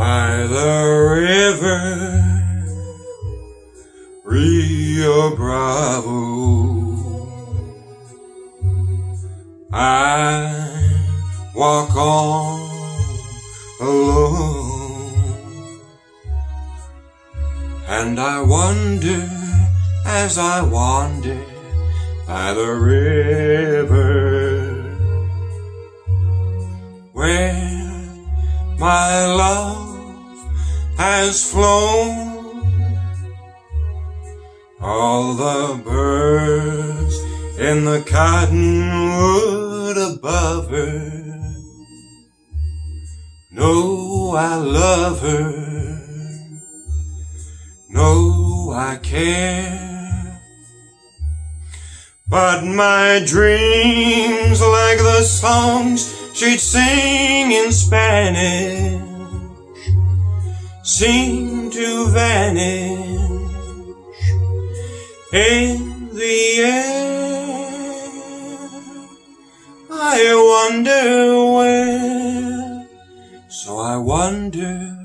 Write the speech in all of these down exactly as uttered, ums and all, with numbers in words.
by the river, Rio Bravo. I walk on alone, and I wonder as I wander by the river, where my love has flown. All the birds in the cottonwood above her know I love her, know I care. But my dreams, like the songs she'd sing in Spanish, seem to vanish in the air. I wonder where, so I wonder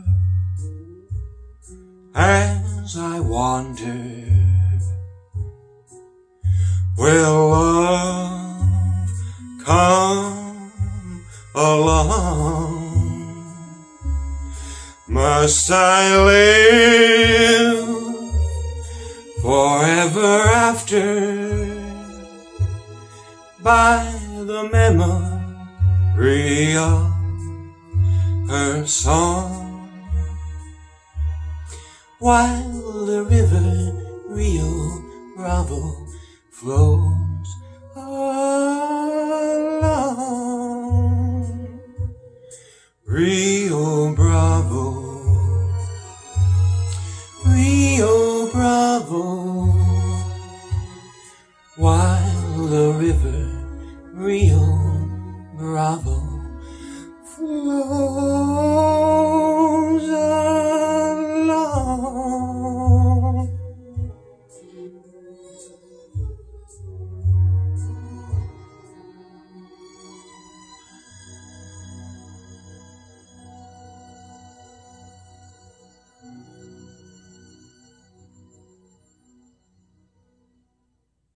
as I wander. Will love come along? Must I live forever after by the memory of her song, while the river Rio Bravo flows along? Rio Bravo, Rio Bravo, while the river Rio Bravo flows.